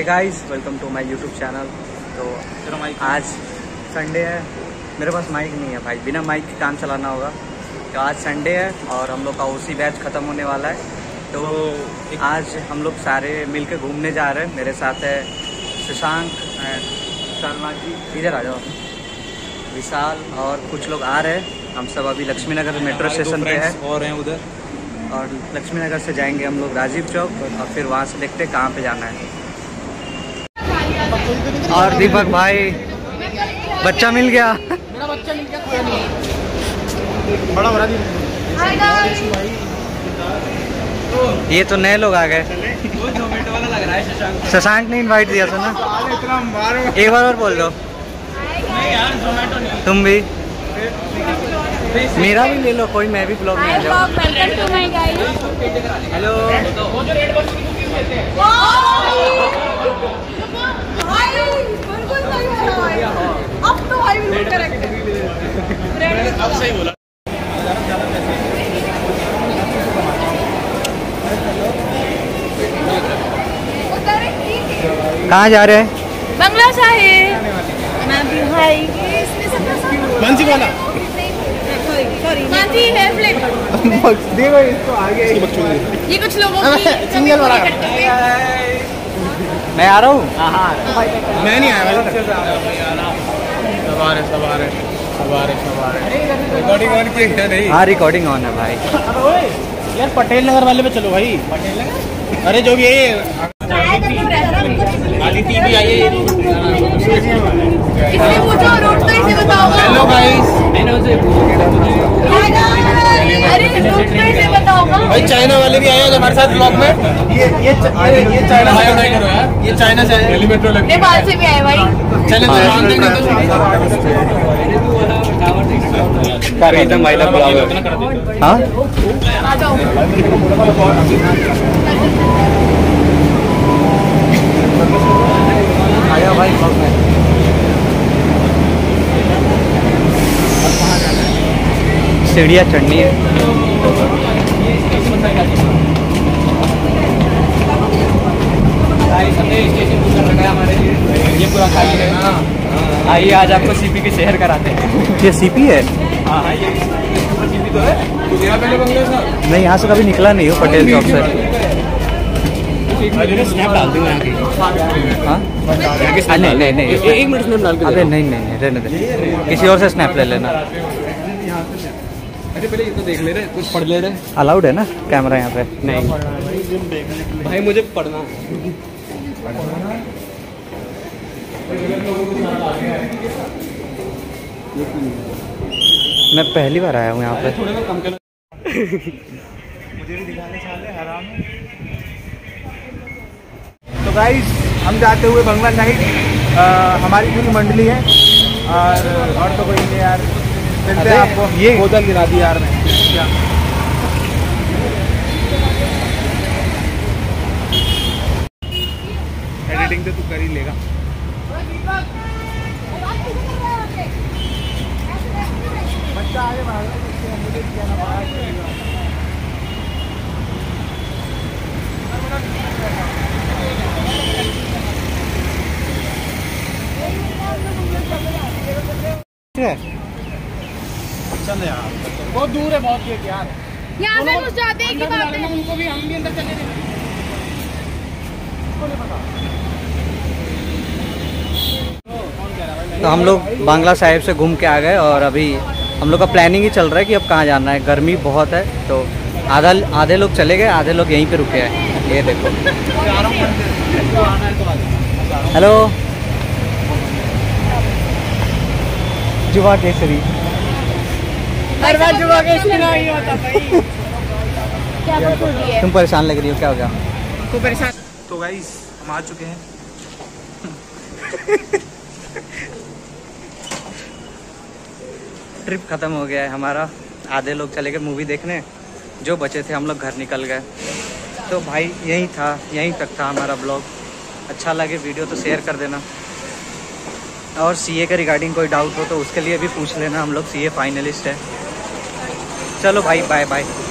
Hi guys, welcome to my YouTube channel. तो आज Sunday है, मेरे पास माइक नहीं है भाई, बिना माइक के काम चलाना होगा। तो आज संडे है और हम लोग का ओसी बैच ख़त्म होने वाला है। तो आज हम लोग सारे मिलके घूमने जा रहे हैं। मेरे साथ है शशांक एंड शर्मा जी, इधर आ जाओ, विशाल और कुछ लोग आ रहे हैं। हम सब अभी लक्ष्मी नगर मेट्रो स्टेशन पे है और हैं उधर, और लक्ष्मी नगर से जाएंगे हम लोग राजीव चौक और फिर वहाँ से देखते हैं कहाँ पे जाना है। और दीपक भाई, बच्चा मिल गया, मेरा बच्चा मिल गया, कोई नहीं बड़ा बड़ा ये तो नए लोग आ गए। वाला लग रहा है। शशांक ने इनवाइट दिया था ना, एक बार और बोल दो। तुम भी, मेरा भी ले लो कोई, मैं भी ब्लॉग में आ जाऊँ। हेलो, अब तो भाई बिल्कुल करेक्ट है। अब सही बोला। कहाँ जा रहे हैं? बंगला साहिब। मैं भी भाई मानसी वाला सॉरी मानसी हेयर फ्लिप देखो इसको आगे ये कुछ लोगों की सिंगल वाला। मैं आ रहा हूँ। मैं नहीं आया सवार है रिकॉर्डिंग ऑन किया नहीं? हाँ, रिकॉर्डिंग ऑन है भाई। यार पटेल नगर वाले पे चलो भाई। पटेल नगर, अरे जो भी है आदिति भी आई है। इसलिए पूछो रूट तो इसे बताओ। हेलो गाइस, मैंने उसे अरे रूट तो इसे बताओ भाई। चाइना वाले भी आए हैं हमारे साथ ब्लॉग में। ये चाइना से, ये चाइना से है, नेपाल से भी आए भाई। चाइना से जानते नहीं तो हाँ, आ जाओ। आया भाई ब्लॉग में। सीढ़ियाँ चढ़नी है। ये पूरा खाली है। आइए, आज आपको सीपी की शहर कराते हैं। ये सीपी है? तो है पहले बंगले साहब। नहीं, यहाँ से कभी निकला नहीं हो पटेल चौक से। स्नैप डाल दूंगा यहाँ की। हाँ, नहीं, एक मिनट स्नैप डाल के। अरे नहीं, रहने दे, किसी और से स्नैप ले लेना। अरे पहले ये तो देख ले रहे, कुछ पढ़ ले रहे। अलाउड है ना कैमरा यहाँ पे? नहीं भाई, मुझे पढ़ना। मैं पहली बार आया हूँ यहाँ पे। थोड़े में कम कर। मुझे भी दिखाने साले हराम। तो गाइस, हम जाते हुए बंगला साहिब, हमारी पूरी मंडली है और तो कोई नहीं यार। चलते हैं, आपको ये बोतल गिरा दी यार मैं। क्या एडिटिंग तो तू कर ही लेगा। बच्चा आगे भाग रहा है, मुझे क्या ना चल यार, बहुत दूर है, बहुत गेट यार। यहाँ से घुस जाते हैं कि बात है। उनको भी, हम भी अंदर चले जाएंगे। तो हम लोग बांग्ला साहिब से घूम के आ गए और अभी हम लोग का प्लानिंग ही चल रहा है कि अब कहाँ जाना है। गर्मी बहुत है, तो आधे लोग चले गए, आधे लोग यहीं पे रुके हैं। ये देखो। हेलो, जुवा केसरी। हर बार जुआ केसरी नहीं होता भाई। क्या बात हो रही है? तुम परेशान लग रही हो, क्या हो गया? तो परेशान। तो गाइस, हम आ चुके हैं। ट्रिप ख़त्म हो गया है हमारा। आधे लोग चले गए मूवी देखने, जो बचे थे हम लोग घर निकल गए। तो भाई यहीं तक था हमारा ब्लॉग। अच्छा लगे वीडियो तो शेयर कर देना, और सीए के रिगार्डिंग कोई डाउट हो तो उसके लिए भी पूछ लेना। हम लोग सीए फाइनलिस्ट है। चलो भाई, बाय बाय।